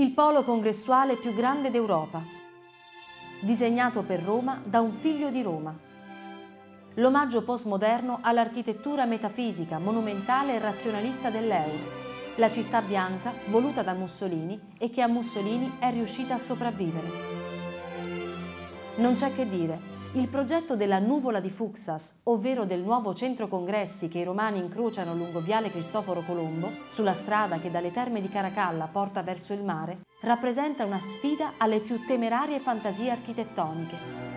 il polo congressuale più grande d'Europa, disegnato per Roma da un figlio di Roma. L'omaggio postmoderno all'architettura metafisica, monumentale e razionalista dell'Eur, la città bianca voluta da Mussolini e che a Mussolini è riuscita a sopravvivere. Non c'è che dire. Il progetto della nuvola di Fuksas, ovvero del nuovo centro congressi che i romani incrociano lungo Viale Cristoforo Colombo, sulla strada che dalle terme di Caracalla porta verso il mare, rappresenta una sfida alle più temerarie fantasie architettoniche.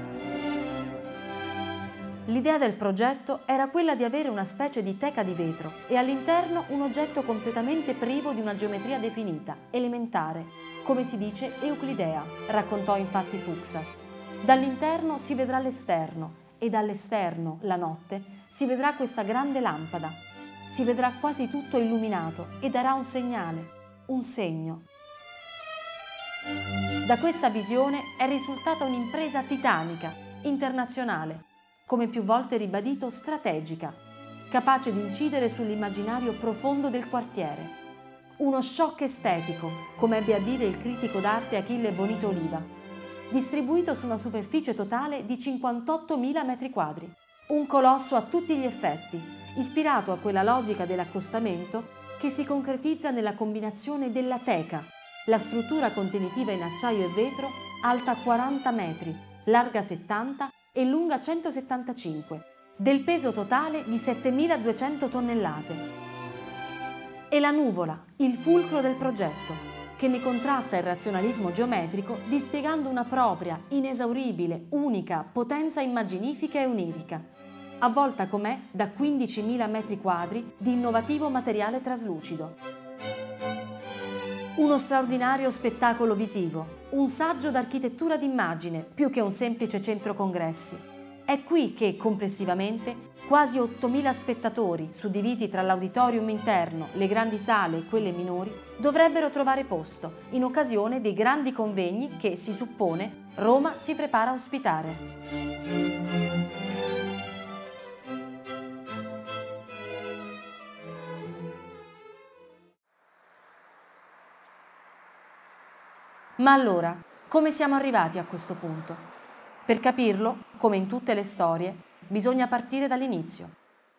L'idea del progetto era quella di avere una specie di teca di vetro e all'interno un oggetto completamente privo di una geometria definita, elementare, come si dice euclidea, raccontò infatti Fuksas. Dall'interno si vedrà l'esterno e dall'esterno, la notte, si vedrà questa grande lampada. Si vedrà quasi tutto illuminato e darà un segnale, un segno. Da questa visione è risultata un'impresa titanica, internazionale, come più volte ribadito strategica, capace di incidere sull'immaginario profondo del quartiere. Uno shock estetico, come ebbe a dire il critico d'arte Achille Bonito Oliva, distribuito su una superficie totale di 58.000 metri quadri. Un colosso a tutti gli effetti, ispirato a quella logica dell'accostamento che si concretizza nella combinazione della teca, la struttura contenitiva in acciaio e vetro, alta 40 metri, larga 70 e lunga 175, del peso totale di 7.200 tonnellate. E la nuvola, il fulcro del progetto, che ne contrasta il razionalismo geometrico dispiegando una propria, inesauribile, unica potenza immaginifica e onirica, avvolta com'è da 15.000 metri quadri di innovativo materiale traslucido. Uno straordinario spettacolo visivo, un saggio d'architettura d'immagine più che un semplice centro congressi. È qui che, complessivamente, quasi 8.000 spettatori, suddivisi tra l'auditorium interno, le grandi sale e quelle minori, dovrebbero trovare posto in occasione dei grandi convegni che, si suppone, Roma si prepara a ospitare. Ma allora, come siamo arrivati a questo punto? Per capirlo, come in tutte le storie, bisogna partire dall'inizio.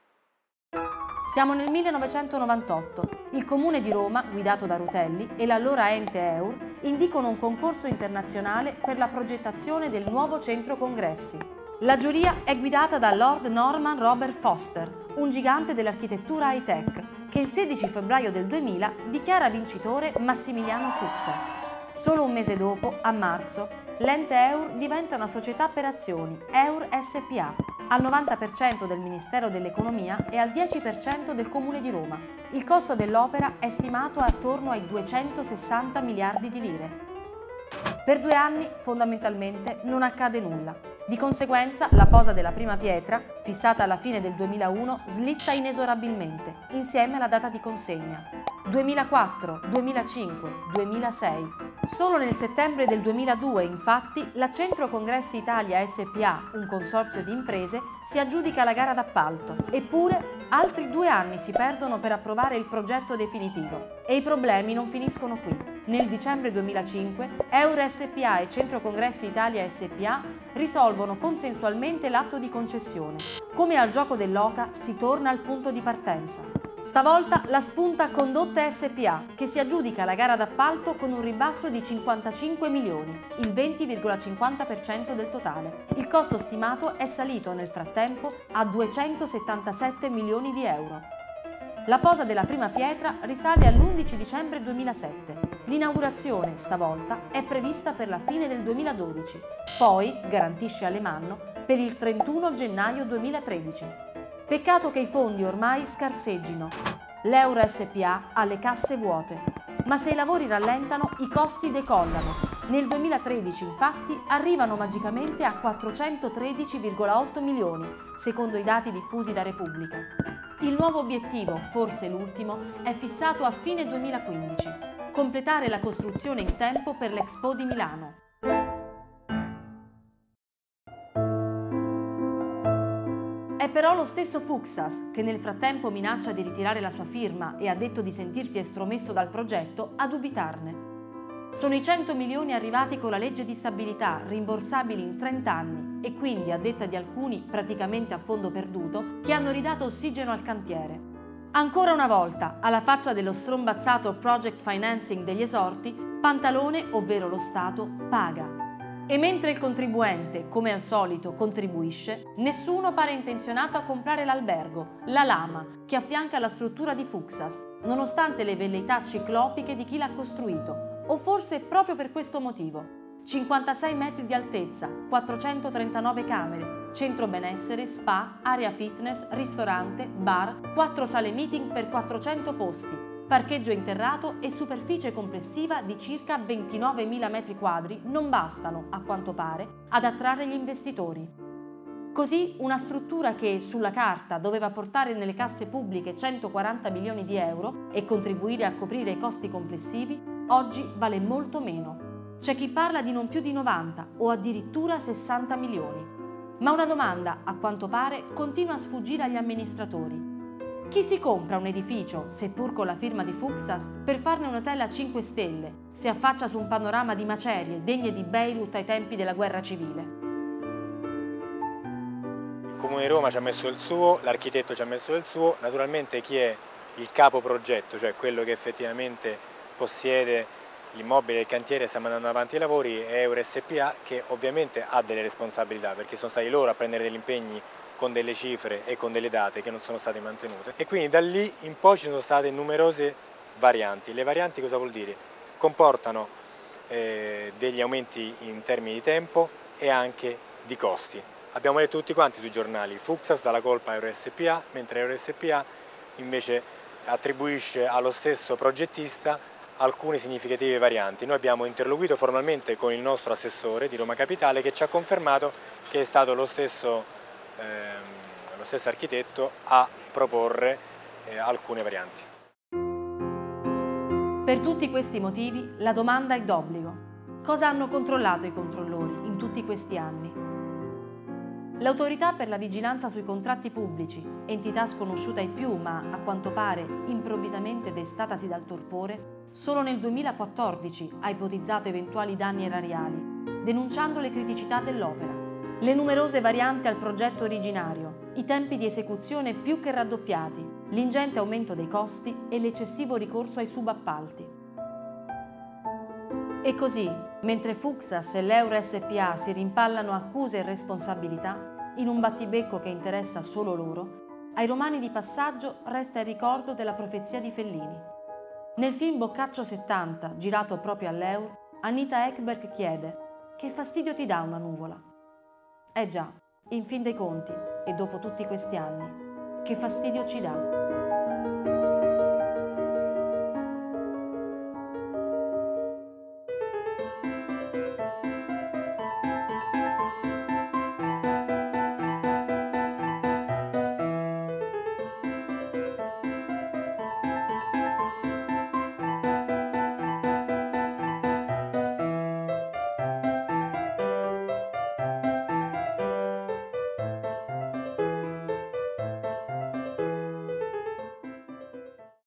Siamo nel 1998. Il Comune di Roma, guidato da Rutelli, e l'allora ente EUR indicano un concorso internazionale per la progettazione del nuovo centro congressi. La giuria è guidata da Lord Norman Robert Foster, un gigante dell'architettura high-tech, che il 16 febbraio del 2000 dichiara vincitore Massimiliano Fuksas. Solo un mese dopo, a marzo, l'ente EUR diventa una società per azioni, EUR SpA, al 90% del Ministero dell'Economia e al 10% del Comune di Roma. Il costo dell'opera è stimato attorno ai 260 miliardi di lire. Per 2 anni, fondamentalmente, non accade nulla. Di conseguenza, la posa della prima pietra, fissata alla fine del 2001, slitta inesorabilmente, insieme alla data di consegna. 2004, 2005, 2006. Solo nel settembre del 2002, infatti, la Centro Congressi Italia SpA, un consorzio di imprese, si aggiudica la gara d'appalto. Eppure, altri 2 anni si perdono per approvare il progetto definitivo. E i problemi non finiscono qui. Nel dicembre 2005, EUR SpA e Centro Congressi Italia SpA risolvono consensualmente l'atto di concessione. Come al gioco dell'oca, si torna al punto di partenza. Stavolta la spunta Condotte SpA, che si aggiudica la gara d'appalto con un ribasso di 55 milioni, il 20,50% del totale. Il costo stimato è salito nel frattempo a 277 milioni di euro. La posa della prima pietra risale all'11 dicembre 2007. L'inaugurazione, stavolta, è prevista per la fine del 2012, poi, garantisce Alemanno, per il 31 gennaio 2013. Peccato che i fondi ormai scarseggino. L'EUR SpA ha le casse vuote. Ma se i lavori rallentano, i costi decollano. Nel 2013, infatti, arrivano magicamente a 413,8 milioni, secondo i dati diffusi da Repubblica. Il nuovo obiettivo, forse l'ultimo, è fissato a fine 2015. Completare la costruzione in tempo per l'Expo di Milano. È però lo stesso Fuksas, che nel frattempo minaccia di ritirare la sua firma e ha detto di sentirsi estromesso dal progetto, a dubitarne. Sono i 100 milioni arrivati con la legge di stabilità, rimborsabili in 30 anni e quindi, a detta di alcuni, praticamente a fondo perduto, che hanno ridato ossigeno al cantiere. Ancora una volta, alla faccia dello strombazzato project financing degli esorti, Pantalone, ovvero lo Stato, paga. E mentre il contribuente, come al solito, contribuisce, nessuno pare intenzionato a comprare l'albergo, la lama, che affianca la struttura di Fuksas, nonostante le velleità ciclopiche di chi l'ha costruito. O forse proprio per questo motivo. 56 metri di altezza, 439 camere, centro benessere, spa, area fitness, ristorante, bar, 4 sale meeting per 400 posti, parcheggio interrato e superficie complessiva di circa 29.000 metri quadri non bastano, a quanto pare, ad attrarre gli investitori. Così una struttura che, sulla carta, doveva portare nelle casse pubbliche 140 milioni di euro e contribuire a coprire i costi complessivi, oggi vale molto meno. C'è chi parla di non più di 90 o addirittura 60 milioni. Ma una domanda, a quanto pare, continua a sfuggire agli amministratori. Chi si compra un edificio, seppur con la firma di Fuksas, per farne un hotel a 5 stelle, se affaccia su un panorama di macerie degne di Beirut ai tempi della guerra civile? Il Comune di Roma ci ha messo il suo, l'architetto ci ha messo il suo, naturalmente chi è il capo progetto, cioè quello che effettivamente possiede l'immobile, il cantiere e sta mandando avanti i lavori, è Euro SpA, che ovviamente ha delle responsabilità perché sono stati loro a prendere degli impegni con delle cifre e con delle date che non sono state mantenute, e quindi da lì in poi ci sono state numerose varianti. Le varianti cosa vuol dire? Comportano degli aumenti in termini di tempo e anche di costi. Abbiamo letto tutti quanti sui giornali, Fuksas dà la colpa a Euro SpA, mentre Euro SpA invece attribuisce allo stesso progettista alcune significative varianti. Noi abbiamo interloquito formalmente con il nostro assessore di Roma Capitale, che ci ha confermato che è stato lo stesso architetto a proporre alcune varianti. Per tutti questi motivi la domanda è d'obbligo. Cosa hanno controllato i controllori in tutti questi anni? L'Autorità per la vigilanza sui contratti pubblici, entità sconosciuta ai più ma, a quanto pare, improvvisamente destatasi dal torpore, solo nel 2014 ha ipotizzato eventuali danni erariali, denunciando le criticità dell'opera, le numerose varianti al progetto originario, i tempi di esecuzione più che raddoppiati, l'ingente aumento dei costi e l'eccessivo ricorso ai subappalti. E così, mentre Fuksas e l'Euro SpA si rimpallano accuse e responsabilità, in un battibecco che interessa solo loro, ai romani di passaggio resta il ricordo della profezia di Fellini. Nel film Boccaccio 70, girato proprio all'Eur, Anita Ekberg chiede: «Che fastidio ti dà una nuvola?» Già, in fin dei conti, e dopo tutti questi anni, che fastidio ci dà?